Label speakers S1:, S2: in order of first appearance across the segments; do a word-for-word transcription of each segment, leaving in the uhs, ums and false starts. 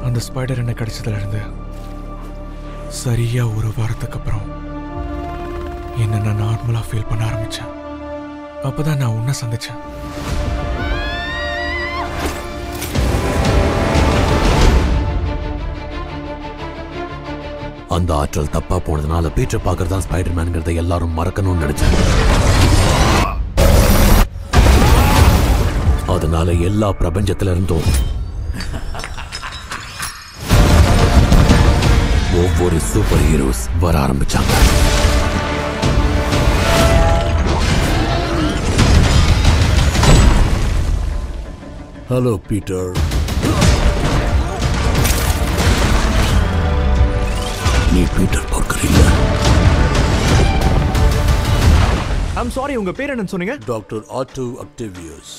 S1: அந்த ஸ்பைடர் என்ன கடிச்சதுல இருந்து சரியா ஒரு வாரத்துக்கு அப்புறம் என்ன நான் நார்மலா ஃபீல் பண்ண ஆரம்பிச்சேன். அப்பதான் நான் உன்னை சந்திச்சேன்.
S2: அந்த ஆற்றல் தப்பா போனதுனால பீட்டர் பார்க்கர் தான் ஸ்பைடர்மேன்ங்கிறத எல்லாரும் மறக்கணும்னு நினைச்சேன். அதனால எல்லா பிரபஞ்சத்தில இருந்தும் ஒவ்வொரு சூப்பர் ஹீரோஸ் வர ஆரம்பிச்சாங்க. ஹலோ பீட்டர், நீ பீட்டர் பார்க்கர் இல்ல.
S1: ஐம் சாரி, உங்க பேர் என்னன்னு சொன்னீங்க?
S2: Doctor auto Octavius.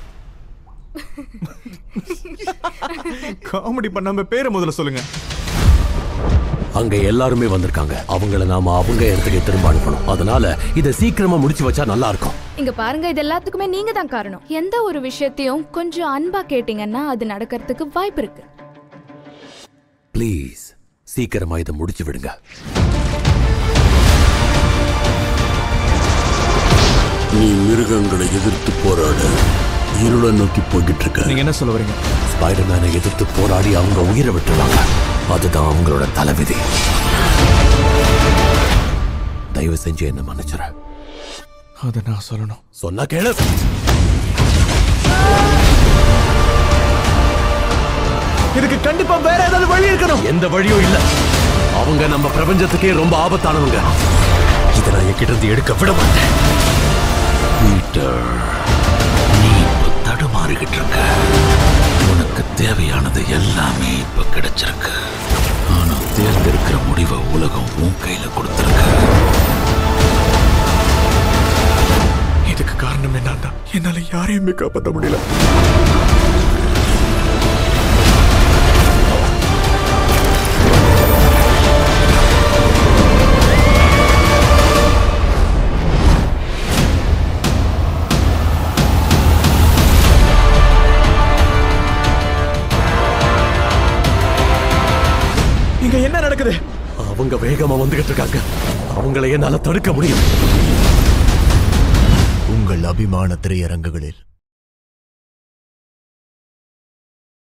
S1: காமெடி பண்ணாம பேரை முதல்ல சொல்லுங்க.
S2: அங்க எல்லாருமே வந்திருக்காங்க. அவங்கள நாம அவங்க இடத்துக்கு திரும்ப அனுப்பணும். அதனால இதை சீக்கிரமா முடிச்சு வச்சா நல்லா இருக்கும்.
S3: இங்க பாருங்க, இது எல்லாத்துக்குமே நீங்க தான் காரணம். எந்த ஒரு விஷயத்தையும் கொஞ்சம் அன்பா கேட்டீங்கன்னா அது நடக்கிறதுக்கு வாய்ப்பு இருக்கு.
S2: ப்ளீஸ் சீக்கிரமா இதை முடிச்சு விடுங்க. நீ மிருகங்களை எதிர்த்து போராட இருளை நோக்கி போய்கிட்டு இருக்க.
S1: நீங்க என்ன சொல்ல வரீங்க?
S2: ஸ்பைடர்மேனை எதிர்த்து போராடி அவங்க உயிரை விட்டுருவாங்க. அதுதான் அவங்களோட தலைவிதி. தயவு செஞ்சு என்ன மன்னிச்சுற.
S1: அதை நான் சொல்லணும்.
S2: சொன்னா கேளு.
S1: இதுக்கு கண்டிப்பா வேற ஏதாவது வழி இருக்கணும்.
S2: எந்த வழியும் இல்ல. அவங்க நம்ம பிரபஞ்சத்துக்கே ரொம்ப ஆபத்தானவங்க. இதை நான் என்கிட்ட இருந்து எடுக்க விட மாட்டேன். பீட்டர், நீ இப்ப தடுமாறிக்கிட்டு இருக்க. உனக்கு தேவையானது எல்லாமே இப்ப கிடைச்சிருக்கு. ஆனா தேர்ந்தெடுக்கிற முடிவை உலகம் உன் கையில கொடுத்திருக்கு.
S1: இதுக்கு காரணம் என்னன்னா என்னால யாரையுமே காப்பாற்ற முடியல. இங்க என்ன நடக்குது?
S2: அவங்க வேகமா வந்துகிட்டு இருக்காங்க. அவங்களை என்னால தடுக்க முடியும்.
S4: உங்கள் அபிமான திரையரங்குகளில்